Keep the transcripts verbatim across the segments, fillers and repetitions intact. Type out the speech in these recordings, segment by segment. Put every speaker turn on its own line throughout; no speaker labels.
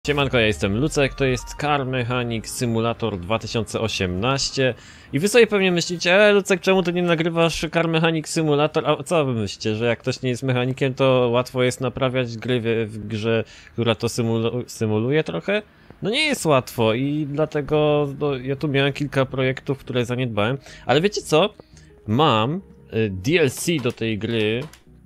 Siemanko, ja jestem Lucek, to jest Car Mechanic Simulator dwa tysiące osiemnaście i wy sobie pewnie myślicie, e Lucek, czemu ty nie nagrywasz Car Mechanic Simulator? A co wy myślicie, że jak ktoś nie jest mechanikiem, to łatwo jest naprawiać gry w, w grze, która to symulu symuluje trochę? No nie jest łatwo i dlatego no, ja tu miałem kilka projektów, które zaniedbałem, ale wiecie co? Mam y, D L C do tej gry.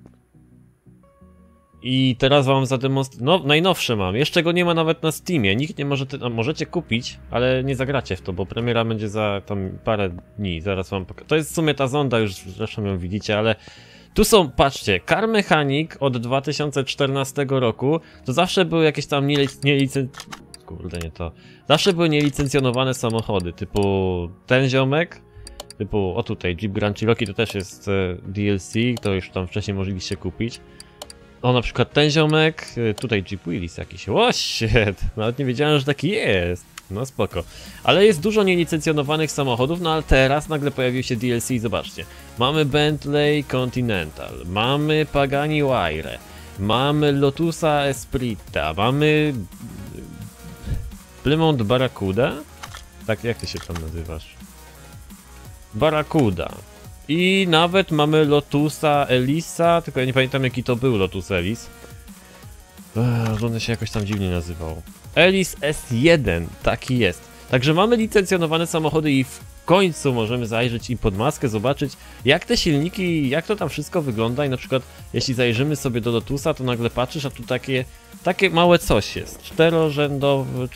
I teraz wam zademonstruję, no najnowsze mam, jeszcze go nie ma nawet na Steamie, nikt nie może, no, możecie kupić, ale nie zagracie w to, bo premiera będzie za tam parę dni, zaraz wam pokażę. To jest w sumie ta zonda, już zresztą ją widzicie, ale tu są, patrzcie, Car Mechanic od dwa tysiące czternastego roku, to zawsze były jakieś tam nielicen... kurde nie to, zawsze były nielicencjonowane samochody, typu ten ziomek, typu, o tutaj, Jeep Grand Cherokee to też jest e, D L C, to już tam wcześniej mogliście kupić. O, na przykład ten ziomek, tutaj Jeep Willys jakiś, o shit, nawet nie wiedziałem, że taki jest, no spoko. Ale jest dużo nielicencjonowanych samochodów, no ale teraz nagle pojawił się D L C i zobaczcie. Mamy Bentley Continental, mamy Pagani Huayra, mamy Lotusa Esprit'a, mamy Plymouth Barracuda? Tak, jak ty się tam nazywasz? Barracuda. I nawet mamy Lotusa Elisa, tylko ja nie pamiętam jaki to był Lotus Elis. Ech, on się jakoś tam dziwnie nazywał. Elis S jeden, taki jest. Także mamy licencjonowane samochody i w końcu możemy zajrzeć im pod maskę, zobaczyć jak te silniki, jak to tam wszystko wygląda i na przykład jeśli zajrzymy sobie do Lotusa, to nagle patrzysz, a tu takie, takie małe coś jest. Czterorzędowy,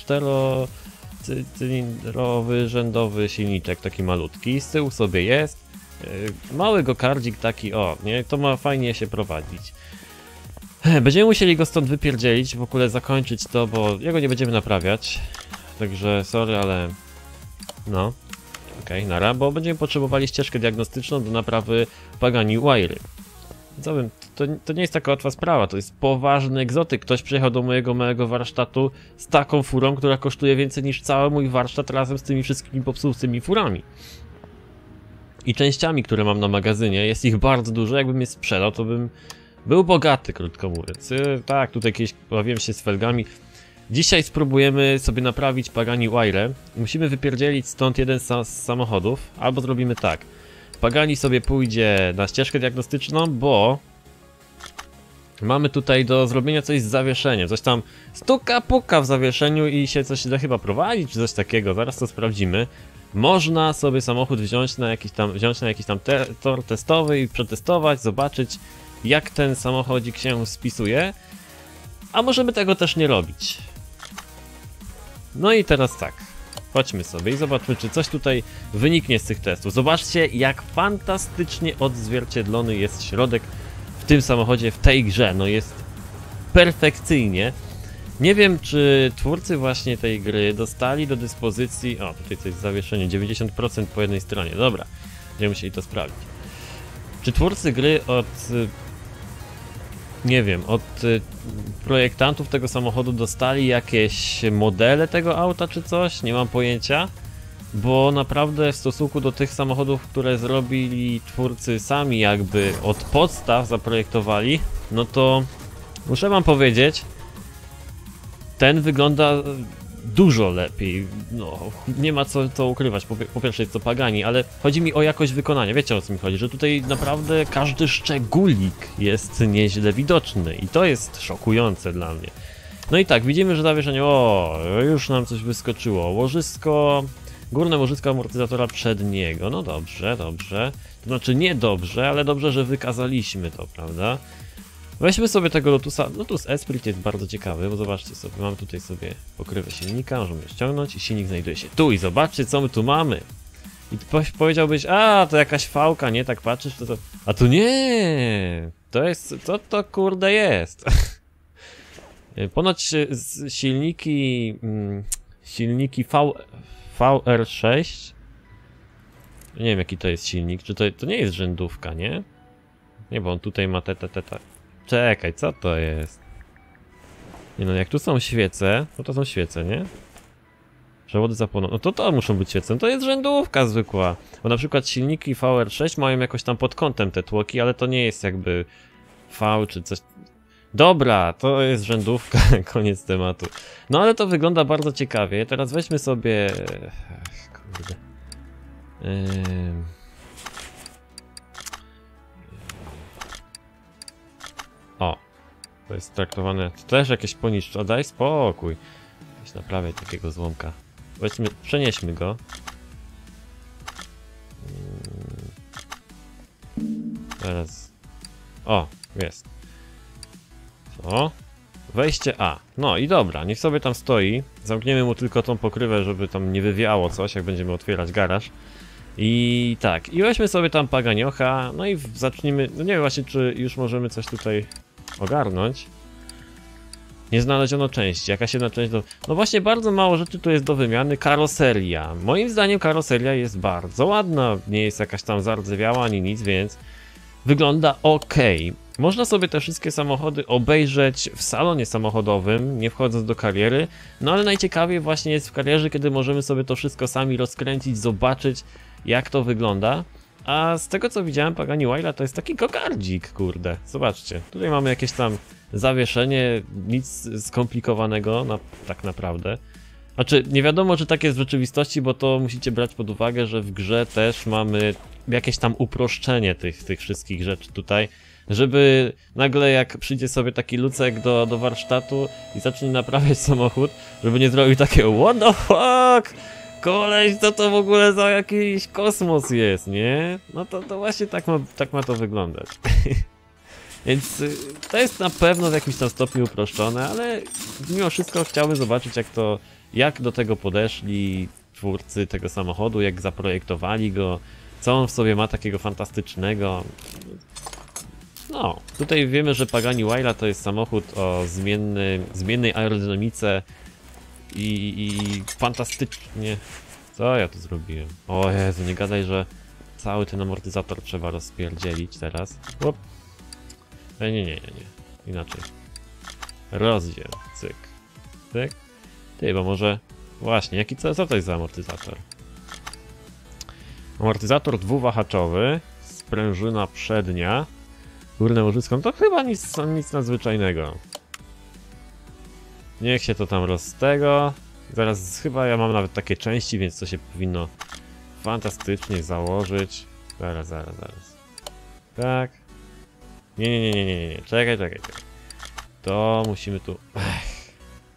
czterocylindrowy rzędowy silniczek, taki malutki, z tyłu sobie jest. Mały gokardzik taki, o, nie? To ma fajnie się prowadzić. Będziemy musieli go stąd wypierdzielić, w ogóle zakończyć to, bo jego nie będziemy naprawiać. Także sorry, ale... no. Okej, okay, nara, bo będziemy potrzebowali ścieżkę diagnostyczną do naprawy Pagani Huayry. Co bym, to, to nie jest taka łatwa sprawa, to jest poważny egzotyk. Ktoś przyjechał do mojego małego warsztatu z taką furą, która kosztuje więcej niż cały mój warsztat razem z tymi wszystkimi popsutymi furami. I częściami, które mam na magazynie, jest ich bardzo dużo, jakbym je sprzedał, to bym był bogaty, krótko mówiąc. Tak, tutaj kiedyś bawiłem się z felgami. Dzisiaj spróbujemy sobie naprawić Pagani Huayrę. Musimy wypierdzielić stąd jeden z samochodów, albo zrobimy tak. Pagani sobie pójdzie na ścieżkę diagnostyczną, bo mamy tutaj do zrobienia coś z zawieszeniem. Coś tam stuka puka w zawieszeniu i się coś da chyba prowadzić, czy coś takiego. Zaraz to sprawdzimy. Można sobie samochód wziąć na jakiś tam, wziąć na jakiś tam te, tor testowy i przetestować, zobaczyć jak ten samochodzik się spisuje. A możemy tego też nie robić. No i teraz tak, chodźmy sobie i zobaczmy, czy coś tutaj wyniknie z tych testów. Zobaczcie, jak fantastycznie odzwierciedlony jest środek w tym samochodzie, w tej grze. No jest perfekcyjnie. Nie wiem, czy twórcy właśnie tej gry dostali do dyspozycji... O, tutaj coś zawieszenie, dziewięćdziesiąt procent po jednej stronie, dobra. Będziemy musieli to sprawdzić. Czy twórcy gry od... nie wiem, od projektantów tego samochodu dostali jakieś modele tego auta czy coś? Nie mam pojęcia. Bo naprawdę w stosunku do tych samochodów, które zrobili twórcy sami jakby od podstaw zaprojektowali, no to muszę wam powiedzieć, ten wygląda dużo lepiej, no nie ma co, co ukrywać, po, po pierwsze jest to Pagani, ale chodzi mi o jakość wykonania, wiecie o co mi chodzi, że tutaj naprawdę każdy szczególik jest nieźle widoczny i to jest szokujące dla mnie. No i tak, widzimy, że zawieszenie, o, już nam coś wyskoczyło, łożysko, górne łożysko amortyzatora przedniego, no dobrze, dobrze, to znaczy nie dobrze, ale dobrze, że wykazaliśmy to, prawda? Weźmy sobie tego Lotusa, Lotus Esprit jest bardzo ciekawy, bo zobaczcie sobie, mam tutaj sobie pokrywę silnika, możemy ściągnąć i silnik znajduje się tu i zobaczcie co my tu mamy. I powiedziałbyś, a to jakaś fałka, nie? Tak patrzysz, to to... A tu nie! To jest, co to kurde jest? Ponoć silniki, silniki v, V R sześć, nie wiem jaki to jest silnik, czy to, to nie jest rzędówka, nie? Nie, bo on tutaj ma te, te, te, te. Czekaj, co to jest? Nie no, jak tu są świece, no to są świece, nie? Przewody zapłoną, no to to muszą być świece, no to jest rzędówka zwykła. Bo na przykład silniki V R sześć mają jakoś tam pod kątem te tłoki, ale to nie jest jakby V czy coś... Dobra, to jest rzędówka, koniec tematu. No ale to wygląda bardzo ciekawie. Teraz weźmy sobie... Ech, kurde. Ym... O, to jest traktowane... To też jakieś poniszczone. Daj spokój. Weź naprawiaj takiego złomka. Weźmy, przenieśmy go. Teraz... O, jest. Co? Wejście A. No i dobra, niech sobie tam stoi. Zamkniemy mu tylko tą pokrywę, żeby tam nie wywiało coś, jak będziemy otwierać garaż. I tak, i weźmy sobie tam paganiocha. No i zacznijmy... No nie wiem właśnie, czy już możemy coś tutaj ogarnąć. Nie znaleziono części. Jakaś jedna część do... No właśnie, bardzo mało rzeczy tu jest do wymiany. Karoseria. Moim zdaniem karoseria jest bardzo ładna. Nie jest jakaś tam zardzewiała ani nic, więc wygląda ok. Można sobie te wszystkie samochody obejrzeć w salonie samochodowym, nie wchodząc do kariery. No ale najciekawiej właśnie jest w karierze, kiedy możemy sobie to wszystko sami rozkręcić, zobaczyć, jak to wygląda. A z tego co widziałem, Pagani Huayla to jest taki gogardzik, kurde. Zobaczcie, tutaj mamy jakieś tam zawieszenie, nic skomplikowanego, na, tak naprawdę. Znaczy, nie wiadomo, czy tak jest w rzeczywistości, bo to musicie brać pod uwagę, że w grze też mamy jakieś tam uproszczenie tych, tych wszystkich rzeczy tutaj. Żeby nagle jak przyjdzie sobie taki lucek do, do warsztatu i zacznie naprawiać samochód, żeby nie zrobił takiego what the fuck? Koleś, co to w ogóle za jakiś kosmos jest, nie? No to, to właśnie tak ma, tak ma to wyglądać. Więc y, to jest na pewno w jakimś tam stopniu uproszczone, ale mimo wszystko chciałbym zobaczyć, jak to, jak do tego podeszli twórcy tego samochodu, jak zaprojektowali go, co on w sobie ma takiego fantastycznego. No, tutaj wiemy, że Pagani Huayla to jest samochód o zmienny, zmiennej aerodynamice i, i fantastycznie... Co ja tu zrobiłem? O Jezu, nie gadaj, że cały ten amortyzator trzeba rozpierdzielić teraz. Łop. E, nie, nie, nie, nie. Inaczej. Rozdziel. Cyk. Cyk. Ty, bo może... Właśnie, jaki co, co to jest za amortyzator? Amortyzator dwuwahaczowy. Sprężyna przednia. Górne łożysko. No to chyba nic, nic nadzwyczajnego. Niech się to tam roz tego. Zaraz chyba ja mam nawet takie części, więc to się powinno fantastycznie założyć. Zaraz, zaraz, zaraz. Tak. Nie, nie, nie, nie, nie, nie. Czekaj, czekaj, czekaj. To musimy tu... Ech.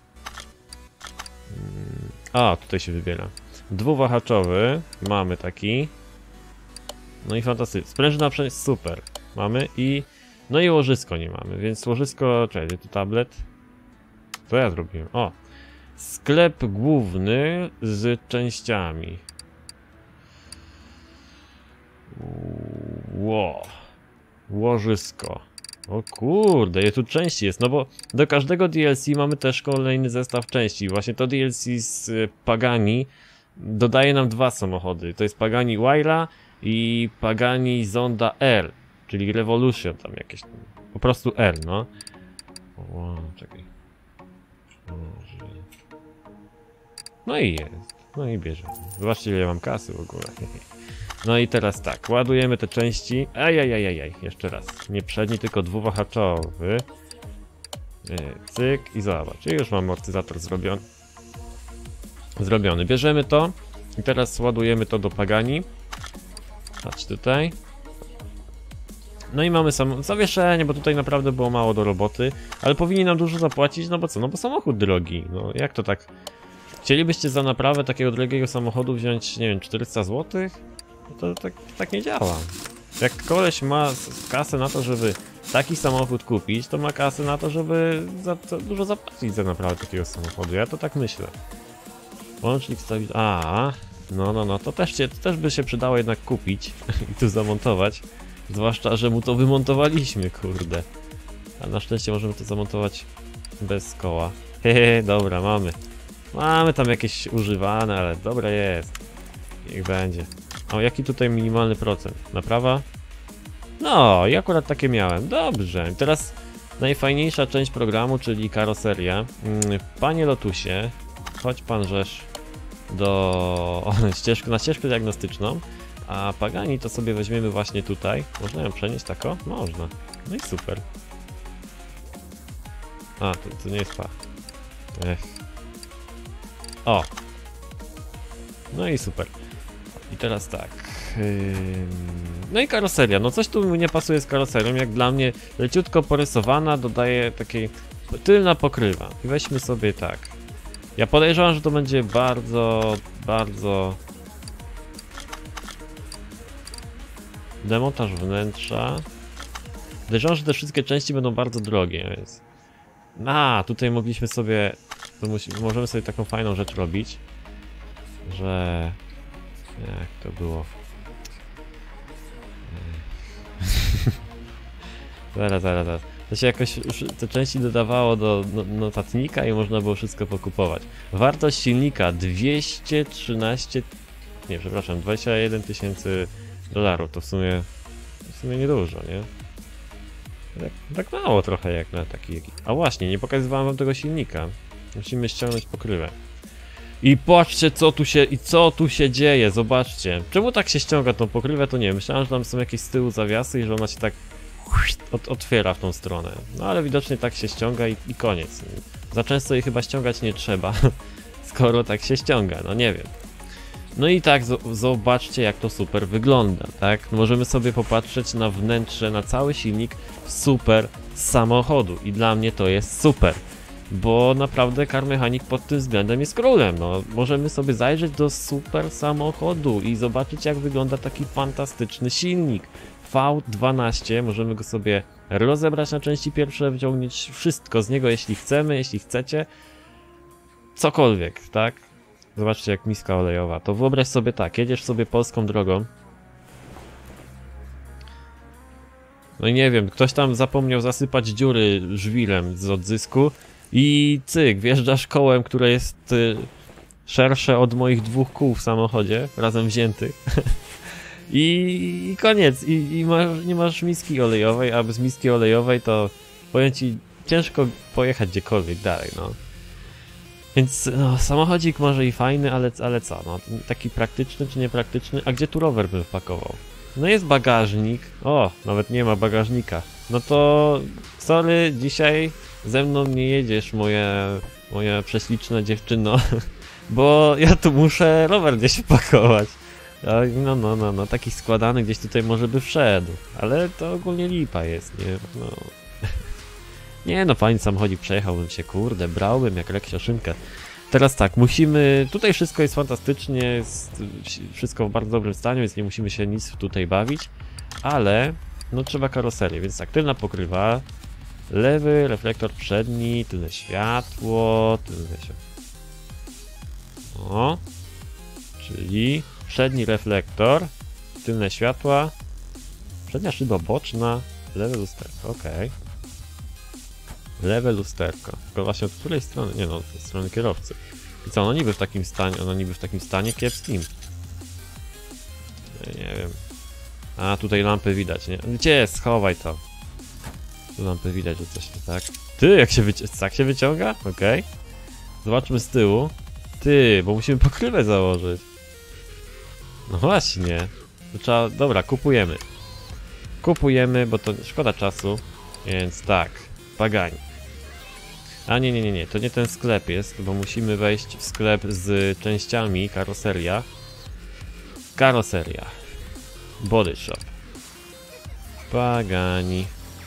A, tutaj się wybiera. Dwuwahaczowy. Mamy taki. No i fantastycznie. Sprężyna przecież super. Mamy i... No i łożysko nie mamy, więc łożysko... Czekaj, tu tablet. Co ja zrobiłem? O! Sklep główny z częściami. Ło. Łożysko. O kurde, je tu części jest, no bo do każdego D L C mamy też kolejny zestaw części. Właśnie to D L C z Pagani dodaje nam dwa samochody. To jest Pagani Huayla i Pagani Zonda R, czyli Revolution tam jakieś, po prostu R, no. O, czekaj. No i jest, no i bierzemy. Zobaczcie, ile ja mam kasy w ogóle. No i teraz tak, ładujemy te części. Ajajajajaj, jeszcze raz. Nie przedni, tylko dwuwahaczowy. Cyk i zobacz. I już mam amortyzator zrobiony. Zrobiony. Bierzemy to i teraz ładujemy to do Pagani. Patrz tutaj. No i mamy samo zawieszenie, bo tutaj naprawdę było mało do roboty. Ale powinni nam dużo zapłacić, no bo co? No bo samochód drogi. No jak to tak? Chcielibyście za naprawę takiego drogiego samochodu wziąć, nie wiem, czterysta złotych? No to tak, tak nie działa. Jak koleś ma kasę na to, żeby taki samochód kupić, to ma kasę na to, żeby za, za dużo zapłacić za naprawę takiego samochodu. Ja to tak myślę. Łącznik stawi... A, no, no, no, to też, się, to też by się przydało jednak kupić i tu zamontować. Zwłaszcza, że mu to wymontowaliśmy, kurde. A na szczęście możemy to zamontować bez koła. Hehe, dobra, mamy. Mamy tam jakieś używane, ale dobre jest. Niech będzie. O, jaki tutaj minimalny procent? Naprawa? No, i akurat takie miałem. Dobrze. Teraz najfajniejsza część programu, czyli karoseria. Panie Lotusie, chodź pan rzesz do ścieżki, na ścieżkę diagnostyczną. A Pagani to sobie weźmiemy właśnie tutaj. Można ją przenieść tako? Można. No i super. A, to, to nie jest pach. Ech. O! No i super. I teraz tak. Ym... No i karoseria. No coś tu nie pasuje z karoserią. Jak dla mnie leciutko porysowana, dodaje takiej tylna pokrywa. I weźmy sobie tak. Ja podejrzewam, że to będzie bardzo, bardzo... Demontaż wnętrza. Podejrzewam, że te wszystkie części będą bardzo drogie, więc... A, tutaj mogliśmy sobie... To musi... Możemy sobie taką fajną rzecz robić. Że... Jak to było? zaraz, zaraz, zaraz. To się jakoś te części dodawało do notatnika i można było wszystko pokupować. Wartość silnika dwieście trzynaście... Nie, przepraszam, dwadzieścia jeden tysięcy dolarów. To w sumie... W sumie niedużo, nie? Tak, tak mało trochę jak na taki... A właśnie, nie pokazywałem wam tego silnika. Musimy ściągnąć pokrywę. I patrzcie co tu się... I co tu się dzieje, zobaczcie. Czemu tak się ściąga tą pokrywę, to nie wiem. Myślałem, że tam są jakieś z tyłu zawiasy i że ona się tak... Od, otwiera w tą stronę. No ale widocznie tak się ściąga i, i koniec. Za często jej chyba ściągać nie trzeba. Skoro tak się ściąga, no nie wiem. No i tak, zobaczcie jak to super wygląda, tak? Możemy sobie popatrzeć na wnętrze, na cały silnik super samochodu i dla mnie to jest super, bo naprawdę Car Mechanic pod tym względem jest królem, no. Możemy sobie zajrzeć do super samochodu i zobaczyć jak wygląda taki fantastyczny silnik. V dwanaście, możemy go sobie rozebrać na części pierwsze, wyciągnąć wszystko z niego jeśli chcemy, jeśli chcecie. Cokolwiek, tak? Zobaczcie jak miska olejowa. To wyobraź sobie tak, jedziesz sobie polską drogą. No i nie wiem, ktoś tam zapomniał zasypać dziury żwirem z odzysku i cyk, wjeżdżasz kołem, które jest y, szersze od moich dwóch kół w samochodzie, razem wziętych. I, I koniec, I, i masz, nie masz miski olejowej, a bez miski olejowej to powiem ci, ciężko pojechać gdziekolwiek dalej, no. Więc no, samochodzik może i fajny, ale, ale co, no, taki praktyczny czy niepraktyczny, a gdzie tu rower bym wpakował? No jest bagażnik, o, nawet nie ma bagażnika, no to sorry, dzisiaj ze mną nie jedziesz, moja, moja prześliczna dziewczyno, bo ja tu muszę rower gdzieś wpakować. No, no, no, no, taki składany gdzieś tutaj może by wszedł, ale to ogólnie lipa jest, nie, no. Nie no, fajny samochodzik, przejechałbym się, kurde, brałbym jak leksia szynkę. Teraz tak, musimy, tutaj wszystko jest fantastycznie, jest wszystko w bardzo dobrym stanie, więc nie musimy się nic tutaj bawić, ale no trzeba karoserię, więc tak, tylna pokrywa, lewy reflektor przedni, tylne światło, tylne światło. O, czyli przedni reflektor, tylne światła, przednia szyba boczna, lewe lusterko, ok. Lewe lusterko. Tylko właśnie od której strony? Nie no, od strony kierowcy. I co, ono niby w takim stanie, ono niby w takim stanie kiepskim. Nie, nie wiem. A, tutaj lampy widać, nie? Gdzie? Schowaj to. Tu lampy widać, że coś nie tak. Ty, jak się wyciąga? Tak się wyciąga? Okej. Okay. Zobaczmy z tyłu. Ty, bo musimy pokrywę założyć. No właśnie. To trzeba... Dobra, kupujemy. Kupujemy, bo to szkoda czasu. Więc tak. Pagani. A nie, nie, nie, nie, to nie ten sklep jest, bo musimy wejść w sklep z częściami karoseria. Karoseria. Body shop. Pagani.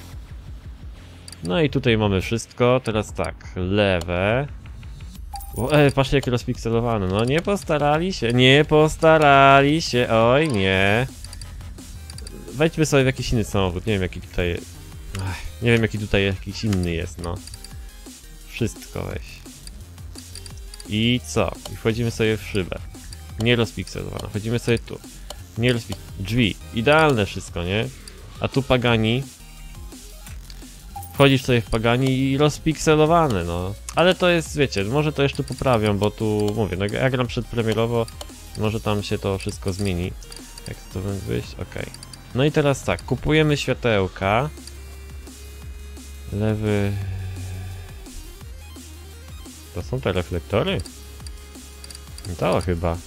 No i tutaj mamy wszystko, teraz tak, lewe. O, e, patrzcie jakie rozpikselowane, no nie postarali się, nie postarali się, oj nie. Wejdźmy sobie w jakiś inny samochód, nie wiem jaki tutaj... Ach, nie wiem jaki tutaj jakiś inny jest, no. Wszystko weź. I co? I wchodzimy sobie w szybę. Nie rozpikselowana. Wchodzimy sobie tu. Nie rozpik... Drzwi. Idealne wszystko, nie? A tu Pagani. Wchodzisz sobie w Pagani i rozpikselowane, no. Ale to jest, wiecie, może to jeszcze poprawią, bo tu, mówię, no ja gram przedpremierowo. Może tam się to wszystko zmieni. Jak to wyjść? Okej. Okay. No i teraz tak, kupujemy światełka. Lewy... To są te reflektory? To chyba.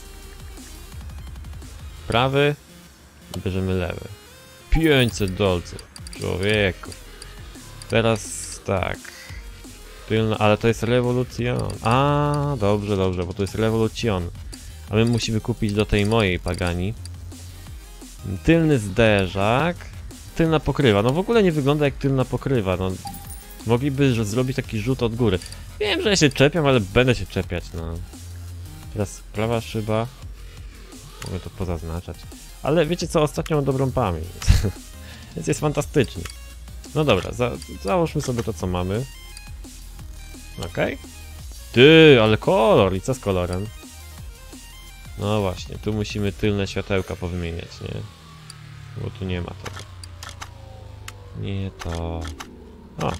Prawy. Bierzemy lewy. pięćset dolców. Człowieku. Teraz tak. Tylna, ale to jest rewolucjon. A, dobrze, dobrze, bo to jest rewolucjon. A my musimy kupić do tej mojej Pagani. Tylny zderzak. Tylna pokrywa. No w ogóle nie wygląda jak tylna pokrywa. No, mogliby że zrobić taki rzut od góry. Wiem, że ja się czepiam, ale będę się czepiać. No. Teraz prawa szyba. Mogę to pozaznaczać. Ale wiecie co, ostatnio mam dobrą pamięć. Więc jest fantastycznie. No dobra, za załóżmy sobie to co mamy. Okej. Okay. Ty, ale kolor! I co z kolorem? No właśnie, tu musimy tylne światełka powymieniać, nie? Bo tu nie ma tego. Nie to... O!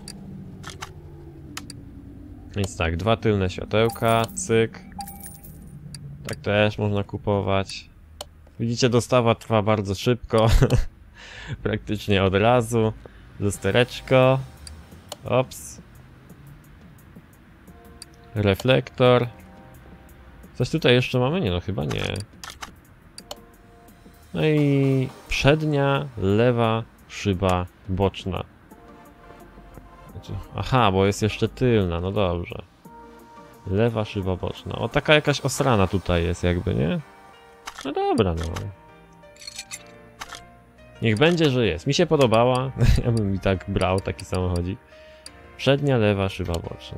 Więc tak, dwa tylne światełka, cyk. Tak też można kupować. Widzicie, dostawa trwa bardzo szybko. Praktycznie od razu. Lustereczko. Ops. Reflektor. Coś tutaj jeszcze mamy? Nie, no chyba nie. No i przednia, lewa szyba boczna. Aha, bo jest jeszcze tylna, no dobrze. Lewa szyba boczna. O, taka jakaś osrana tutaj jest jakby, nie? No dobra, no. Niech będzie, że jest. Mi się podobała. Ja bym i tak brał taki samochodzik. Przednia, lewa szyba boczna.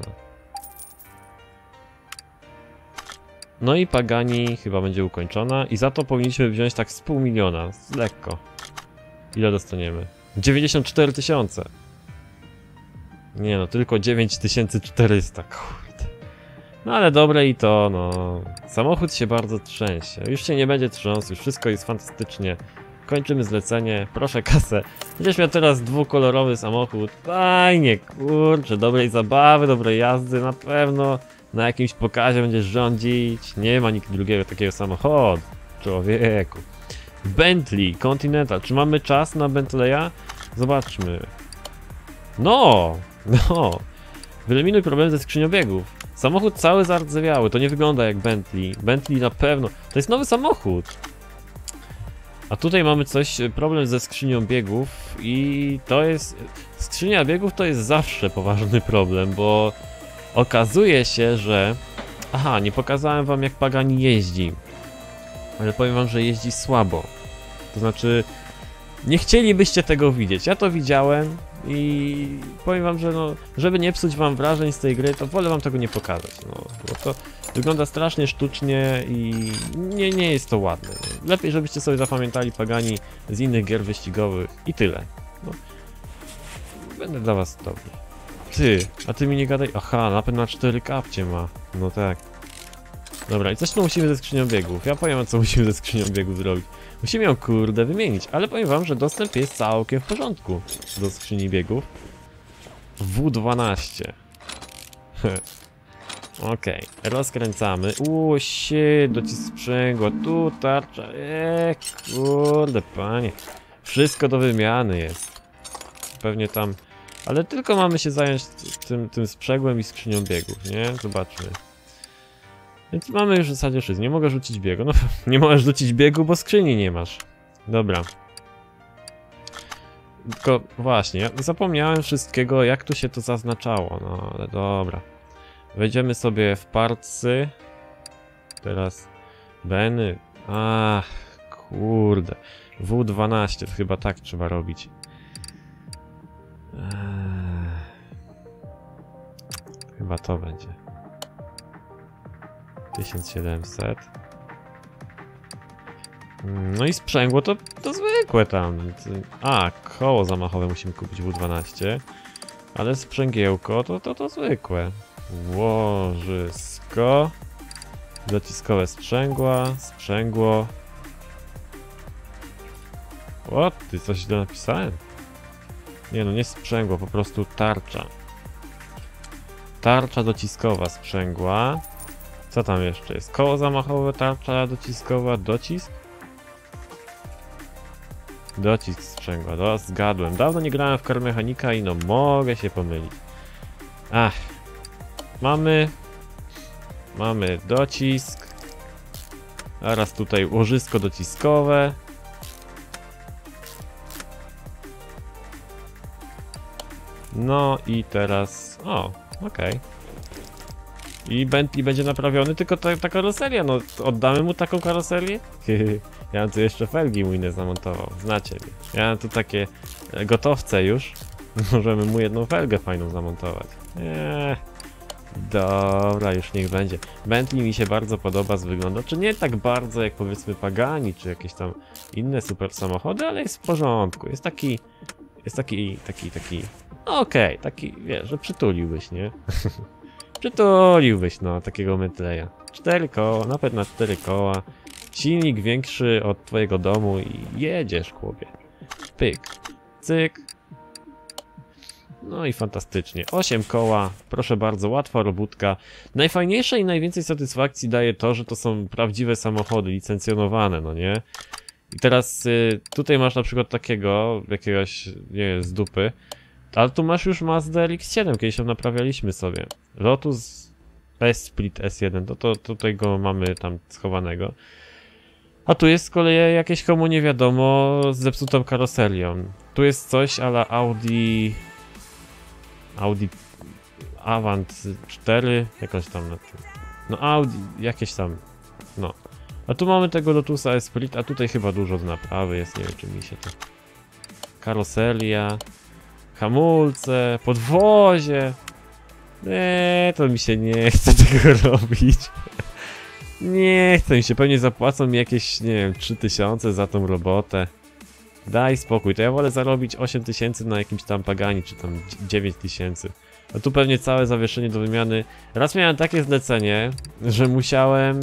No i Pagani chyba będzie ukończona i za to powinniśmy wziąć tak z pół miliona, lekko. Ile dostaniemy? dziewięćdziesiąt cztery tysiące. Nie no, tylko dziewięć tysięcy czterysta, kurde. No ale dobre i to, no. Samochód się bardzo trzęsie. Już się nie będzie trząsł, już wszystko jest fantastycznie. Kończymy zlecenie, proszę kasę. Będziesz miał teraz dwukolorowy samochód. Fajnie, kurczę, dobrej zabawy, dobrej jazdy, na pewno. Na jakimś pokazie będziesz rządzić. Nie ma nikt drugiego takiego samochodu. Człowieku. Bentley, Continental. Czy mamy czas na Bentleya? Zobaczmy. No! No! Wyeliminuj problem ze skrzynią biegów. Samochód cały zardzewiały. To nie wygląda jak Bentley. Bentley na pewno. To jest nowy samochód. A tutaj mamy coś, problem ze skrzynią biegów. I to jest... Skrzynia biegów to jest zawsze poważny problem, bo... Okazuje się, że... Aha, nie pokazałem wam jak Pagani jeździ. Ale powiem wam, że jeździ słabo. To znaczy... Nie chcielibyście tego widzieć. Ja to widziałem i powiem wam, że no... Żeby nie psuć wam wrażeń z tej gry, to wolę wam tego nie pokazać. No, bo to wygląda strasznie sztucznie i nie, nie jest to ładne. Lepiej, żebyście sobie zapamiętali Pagani z innych gier wyścigowych i tyle. No. Będę dla was dobry. Ty, a ty mi nie gadaj... Aha, napęd na cztery kapcie ma. No tak. Dobra, i coś tu musimy ze skrzynią biegów. Ja powiem, co musimy ze skrzynią biegów zrobić. Musimy ją, kurde, wymienić. Ale powiem wam, że dostęp jest całkiem w porządku do skrzyni biegów. W dwanaście. Okej, okay. Rozkręcamy. Uuu, shit, docisk sprzęgła. Tu tarcza. Eee, kurde, panie. Wszystko do wymiany jest. Pewnie tam... Ale tylko mamy się zająć tym, tym sprzęgłem i skrzynią biegów, nie? Zobaczmy. Więc mamy już w zasadzie wszystko. Nie mogę rzucić biegu. No, nie możesz rzucić biegu, bo skrzyni nie masz. Dobra. Tylko właśnie, ja zapomniałem wszystkiego, jak tu się to zaznaczało. No, ale dobra. Wejdziemy sobie w partsy. Teraz Beny. Ach, kurde. W dwanaście, to chyba tak trzeba robić. Chyba to będzie. tysiąc siedemset. No i sprzęgło to, to zwykłe tam. A, koło zamachowe musimy kupić W dwanaście. Ale sprzęgiełko to, to to zwykłe. Łożysko. Dociskowe sprzęgła. Sprzęgło. O, ty coś źle napisałem? Nie no, nie sprzęgło, po prostu tarcza. Tarcza dociskowa sprzęgła. Co tam jeszcze jest? Koło zamachowe, tarcza dociskowa, docisk? Docisk sprzęgła, no zgadłem. Dawno nie grałem w Car Mechanica i no mogę się pomylić. Ach. Mamy... Mamy docisk. Teraz tutaj łożysko dociskowe. No i teraz... O, okej. I Bentley będzie naprawiony, tylko ta, ta karoseria, no oddamy mu taką karoserię? Ja tu jeszcze felgi mu inne zamontował, znacie mnie. Ja tu takie gotowce już, możemy mu jedną felgę fajną zamontować. Eee, dobra, już niech będzie. Bentley mi się bardzo podoba z wyglądu, czy nie tak bardzo jak powiedzmy Pagani, czy jakieś tam inne super samochody, ale jest w porządku, jest taki, jest taki, taki, taki, okej, okay, taki, wiesz, że przytuliłbyś, nie? Przytuliłbyś, no, takiego Bentleya. Cztery koła, nawet na cztery koła. Silnik większy od twojego domu i jedziesz, chłopie. Pyk, cyk. No i fantastycznie. osiem koła, proszę bardzo, łatwa robótka. Najfajniejsze i najwięcej satysfakcji daje to, że to są prawdziwe samochody, licencjonowane, no nie? I teraz y, tutaj masz na przykład takiego, jakiegoś, nie wiem, z dupy. Ale tu masz już Mazda R X siedem, kiedyś ją naprawialiśmy sobie. Lotus S-Split S jeden, to, to tutaj go mamy tam schowanego. A tu jest z kolei jakieś komu nie wiadomo z zepsutą karoserią. Tu jest coś a la Audi... Audi... Avant cztery, jakoś tam na tym. No Audi, jakieś tam, no. A tu mamy tego Lotusa S-Split, a tutaj chyba dużo z naprawy jest, nie wiem czy mi się to... Karoseria... Hamulce, podwozie. Nie, to mi się nie chce tego robić. Nie chce mi się, pewnie zapłacą mi jakieś, nie wiem, trzy tysiące za tą robotę. Daj spokój, to ja wolę zarobić osiem tysięcy na jakimś tam Pagani, czy tam dziewięć tysięcy. A tu pewnie całe zawieszenie do wymiany. Raz miałem takie zlecenie, że musiałem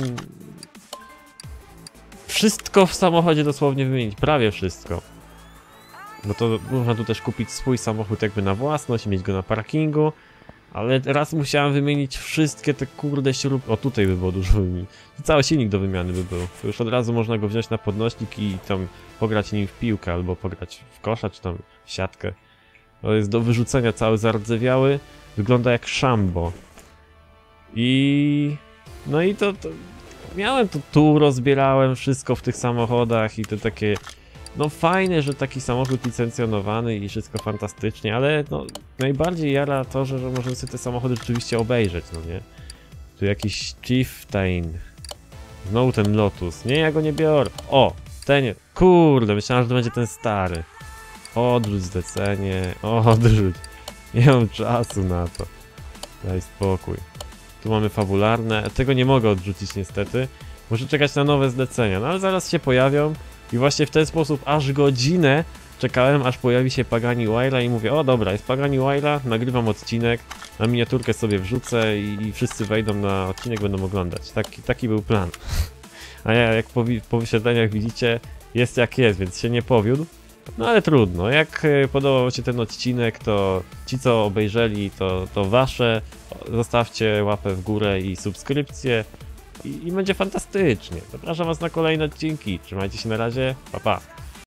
wszystko w samochodzie dosłownie wymienić, prawie wszystko. Bo to można tu też kupić swój samochód jakby na własność, mieć go na parkingu. Ale raz musiałem wymienić wszystkie te kurde śrub... O, tutaj by było dużo wymienić. Cały silnik do wymiany by był. To już od razu można go wziąć na podnośnik i tam pograć nim w piłkę, albo pograć w kosza, czy tam w siatkę. To jest do wyrzucenia cały zardzewiały. Wygląda jak szambo. I... No i to... to... Miałem to tu, rozbierałem wszystko w tych samochodach i to takie... No fajne, że taki samochód licencjonowany i wszystko fantastycznie, ale no najbardziej jara to, że, że możemy sobie te samochody rzeczywiście obejrzeć, no nie? Tu jakiś Chieftain. Znowu ten Lotus. Nie, ja go nie biorę. O, ten nie. Kurde, myślałem, że to będzie ten stary. Odrzuć zlecenie, odrzuć. Nie mam czasu na to. Daj spokój. Tu mamy fabularne. Tego nie mogę odrzucić niestety. Muszę czekać na nowe zlecenia, no ale zaraz się pojawią. I właśnie w ten sposób aż godzinę czekałem, aż pojawi się Pagani Huayra i mówię, o dobra, jest Pagani Huayra, nagrywam odcinek, na miniaturkę sobie wrzucę i, i wszyscy wejdą na odcinek, będą oglądać. Taki, taki był plan. A ja, jak po, po wyświetleniach widzicie, jest jak jest, więc się nie powiódł. No ale trudno, jak podobał się ten odcinek, to ci co obejrzeli, to, to wasze, zostawcie łapę w górę i subskrypcję. I, I będzie fantastycznie. Zapraszam was na kolejne odcinki. Trzymajcie się na razie. Pa, pa.